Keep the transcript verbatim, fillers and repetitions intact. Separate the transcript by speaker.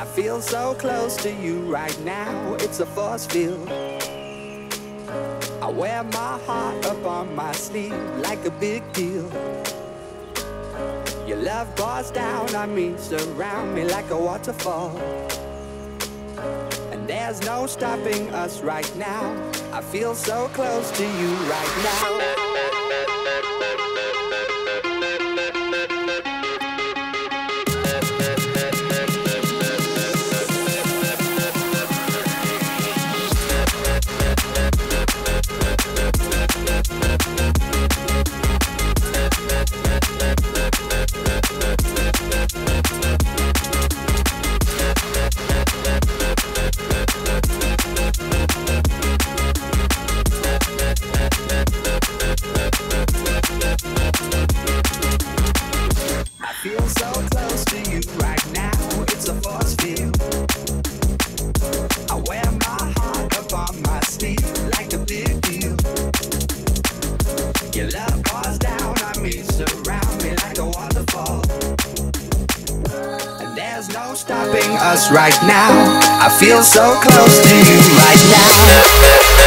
Speaker 1: feel so close to you right now, it's a force field. I wear my heart up on my sleeve like a big deal. Your love pours down on me, surround me like a waterfall. And there's no stopping us right now, I feel so close to you right now. Feel so close to you right now, it's a force field. I wear my heart up on my sleeve like a big deal. Your love pours down on me, surround me like a waterfall. And there's no stopping us right now, I feel so close to you right now.